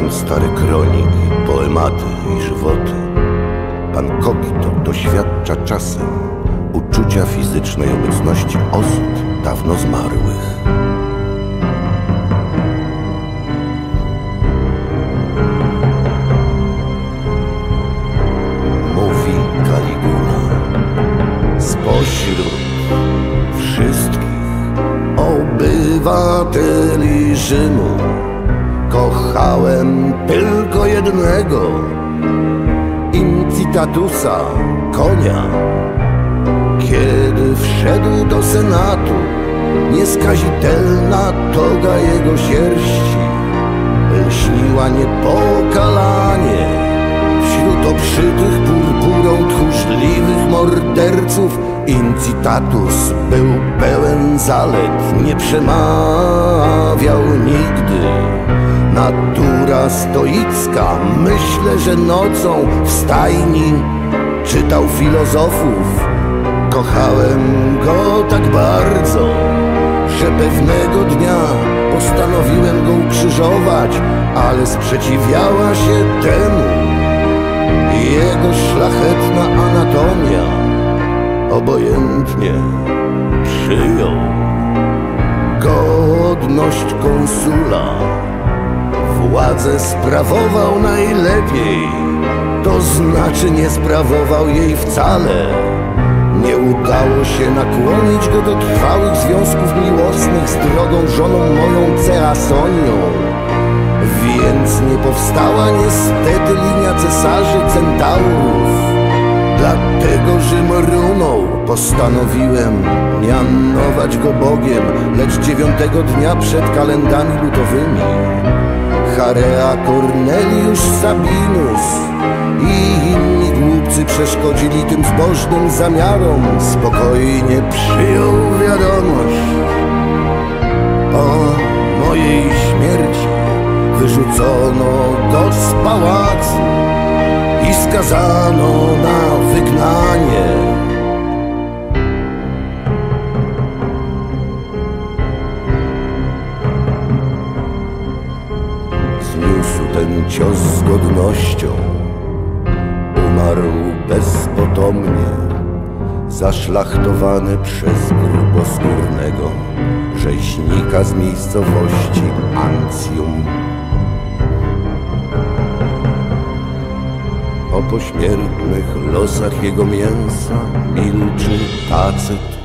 Czytając stary kronik, poematy i żywoty, pan Kogito doświadcza czasem uczucia fizycznej obecności osób dawno zmarłych. Mówi Caligula: spośród wszystkich obywateli Rzymu kochałem tylko jednego, Incitatusa, konia. Kiedy wszedł do Senatu, nieskazitelna toga jego sierści lśniła niepokalanie wśród oprzytych purpurą tchórzliwych morderców. Incitatus był pełen zalet, nie przemawiał nigdy. Natura stoicka, myślę, że nocą w stajni czytał filozofów. Kochałem go tak bardzo, że pewnego dnia postanowiłem go ukrzyżować, ale sprzeciwiała się temu jego szlachetna anatomia. Obojętnie przyjął godność konsula. Władzę sprawował najlepiej, to znaczy nie sprawował jej wcale. Nie udało się nakłonić go do trwałych związków miłosnych z drogą żoną moją Cerasonią, więc nie powstała niestety linia cesarzy Centaurów. Dlatego Rzym runął. Postanowiłem mianować go Bogiem, lecz 9 dnia przed kalendami lutowymi Charea Cornelius Sabinus i inni głupcy przeszkodzili tym zbożnym zamiarom. Spokojnie przyjął wiadomość o mojej śmierci. Wyrzucono go z pałacu i skazano na wygnanie. Zniósł ten cios z godnością, umarł bezpotomnie, zaszlachtowany przez gruboskórnego rzeźnika z miejscowości Ancium. O pośmiertnych losach jego mięsa milczy Tacyt,